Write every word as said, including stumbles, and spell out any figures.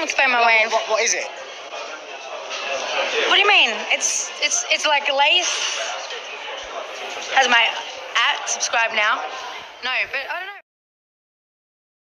can't explain my way. What, what is it? What do you mean? It's it's it's like lace. Has my at subscribe now? No, but I don't know.